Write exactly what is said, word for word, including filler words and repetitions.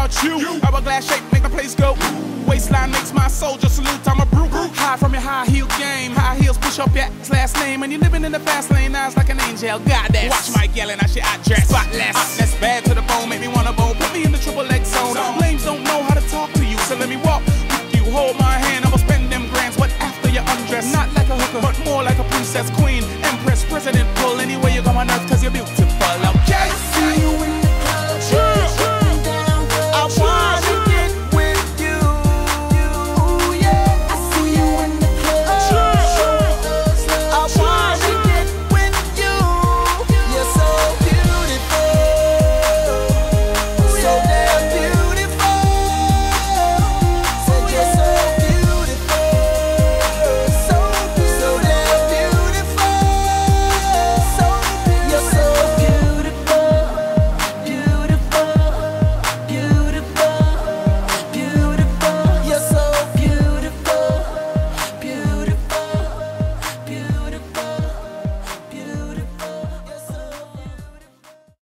about you. Hourglass shape make the place go. Waistline makes my soldier salute. I'm a brute. High from your high heel game. High heels push up your ass last name. And you living in the fast lane, eyes like an angel. Goddess. Watch Mike yelling, I should I dress spotless. Hotness bad to the bone, make me wanna bone. Put me in the